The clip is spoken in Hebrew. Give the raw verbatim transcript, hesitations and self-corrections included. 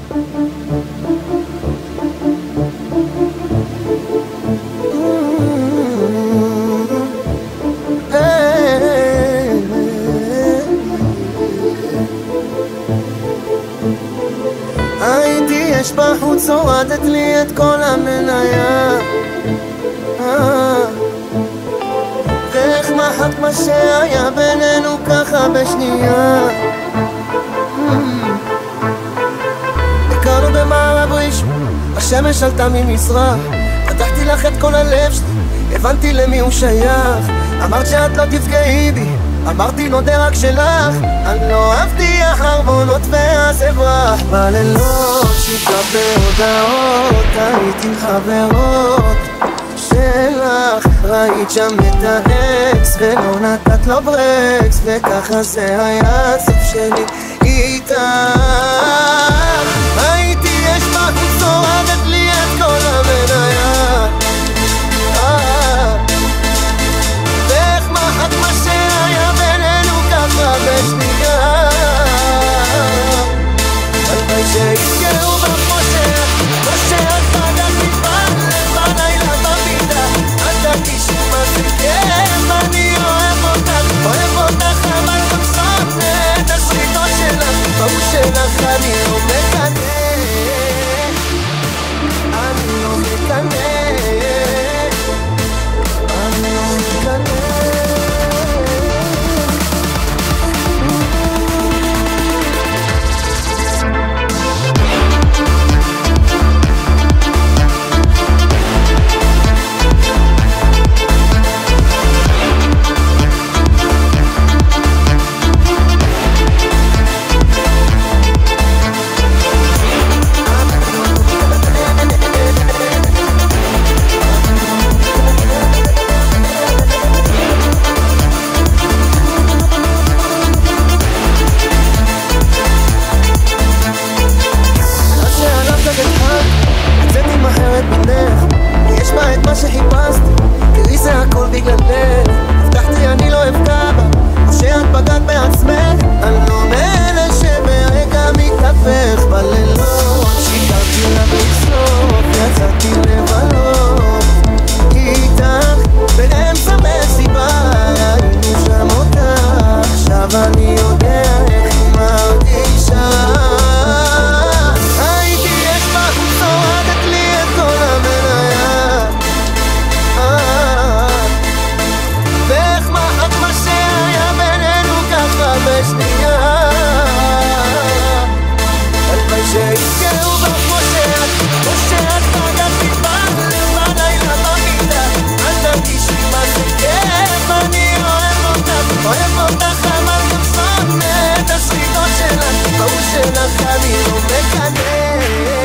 הייתי אש בחוץ, הורדת לי את כל המניה, ואיך מחק מה שהיה בינינו ככה בשנייה. הכרנו במערב ראשון, השמש עלתה ממזרח, פתחתי לך את כל הלב שלי, הבנתי למי הוא שייך. אמרת שאת לא תפגעי בי, אמרתי נודה רק שלך. אני לא אבטיח ארמונות ואז אברח. בלילות שיטה בהודעות, הייתי עם חברות שלך, ראית שם את האקס ולא נתת לו ברקס, וככה זה היה הסוף שלי איתך. הייתי אש בחוץ, הורדת לי את כל המניה, ואיך מחק מה שהיה בינינו ככה בשנייה. הלוואי שיזכרו בחושך, מה שאת פגעת מתפלל בלילה במיטה. את תרגישי מה זה כיף, אני אוהב אותך, אוהב אותך אבל גם שונא את השריטות שלך. ברור שלך אני לא מקנא, אני לא מקנא, אני לא מקנא. יש בה את מה שחיפשתי, תראי זה הכל בגללך. הבטחתי אני לא אפגע בה, או שאת פגעת בעצמך. אני לא מאלה שברגע מתהפך. בלילות שיקרתי לה בסוף, יצאתי לבלות איתך באמצע מסיבה, היינו שם אותך. עכשיו אני יודע איך היא מרגישה. הייתי אש בחוץ, הורדת לי את כל המניה, ואיך מחק מה שהיה בינינו ככה בשנייה. הלוואי שיזכרו בך כמו שאת, כמו שאת פגעת מתפלל בלילה במיטה. את תרגישי מה זה כיף, אני אוהב אותך, אוהב אותך אבל גם שונא את השריטות שלך. ברור שלך אני לא מקנא.